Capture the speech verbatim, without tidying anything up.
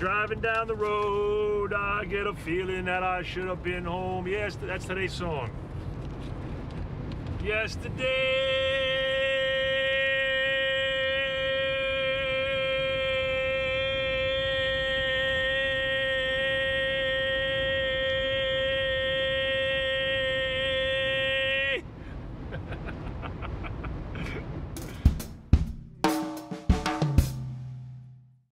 driving down the road, I get a feeling that I should have been home. Yes, that's today's song. Yesterday